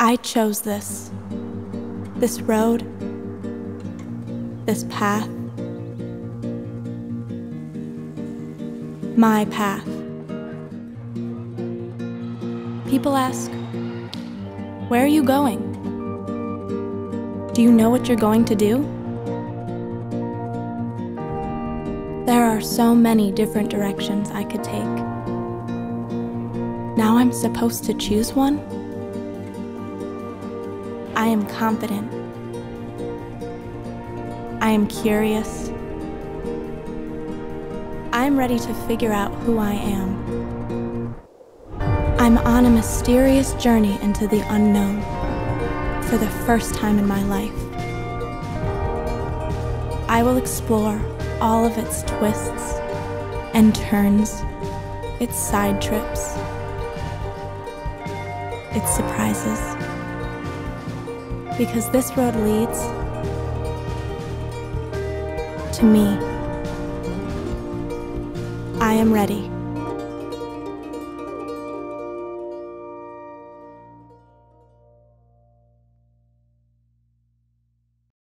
I chose this road, this path, my path. People ask, where are you going? Do you know what you're going to do? There are so many different directions I could take. Now I'm supposed to choose one? I am confident. I am curious. I am ready to figure out who I am. I'm on a mysterious journey into the unknown for the first time in my life. I will explore all of its twists and turns, its side trips, its surprises. Because this road leads to me. I am ready.